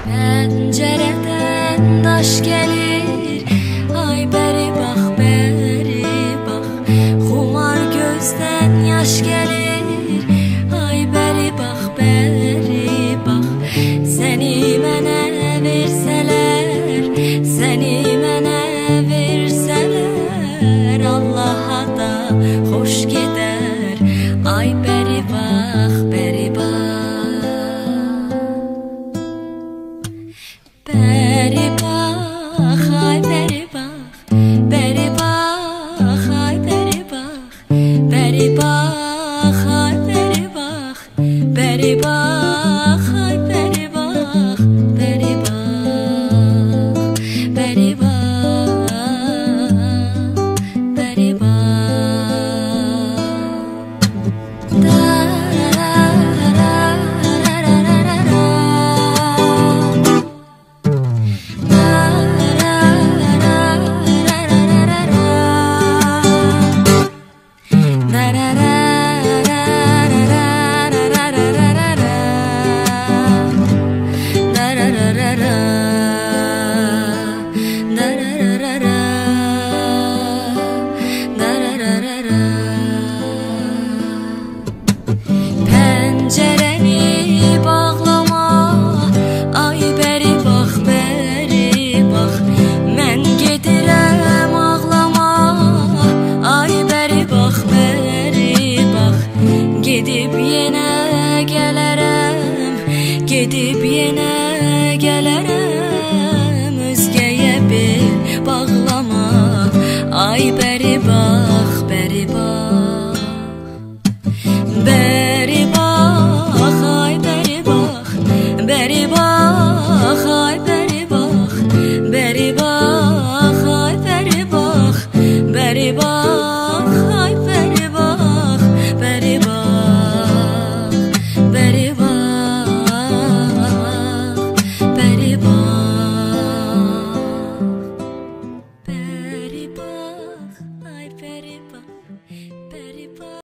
Pencereden taş gelir, ay beri bak beri bak. Xumar gözden yaş gelir, ay beri bak beri bak. Seni mənə verseler, seni mənə verseler, Allah'a da hoş gider. Ay beri bak beri bak. Beri bak, ay beri bak, beri bak, ay beri bak, beri bak, ay beri bak, beri bak, ay beri bak, beri bak, beri bak, beri bak. Pencereni bağlama, ay beri bak beri bak. Mən gedirəm ağlama, ay beri bak beri bak. Gedib yenə gələrəm, gedib yenə gələrəm. Özgəyə bel bağlama, ay beri bak beri bak. Beri bak, ay beri bak, beri bak.